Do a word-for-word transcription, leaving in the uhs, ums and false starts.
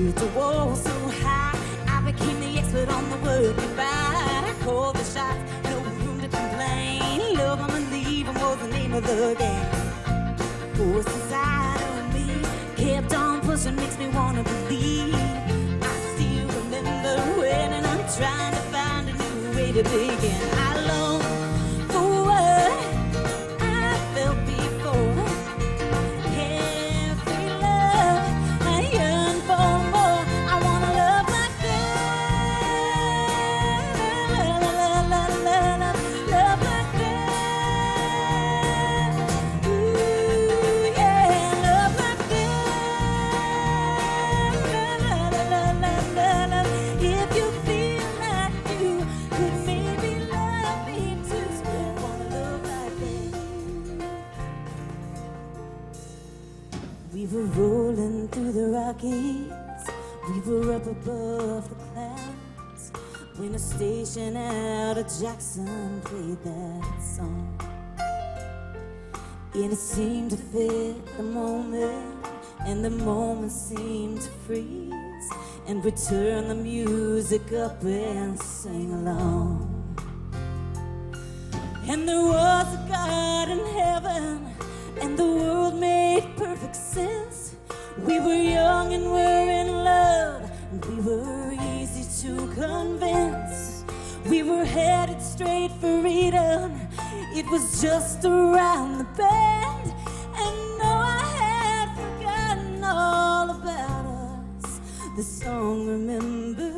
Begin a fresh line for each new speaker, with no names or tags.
built a wall so high, I became the expert on the word goodbye. I called the shots, no room to complain. Love 'em and leave 'em was the name of the game. Force inside of me kept on pushing, makes me wanna believe. I still remember when, and I'm trying to find a new way to begin. I long for what I felt before. Every love I yearn for more. I wanna love like that. Love, love, love, love, love, love like that. Ooh, yeah, love like that. Love, love, love, love, love, love. If you feel like you could maybe love me too, wanna love like that. We were rolling through the Rockies, we were up above the clouds, when a station out of Jackson played that song. And it seemed to fit the moment, and the moment seemed to freeze, and we turned the music up and sang along. And there was a God in heaven, and the world made perfect sense. We were young and we're in love, and we were easy to convince. We were headed straight for freedom, it was just around the bend. And no, I had forgotten all about us. The song, remember,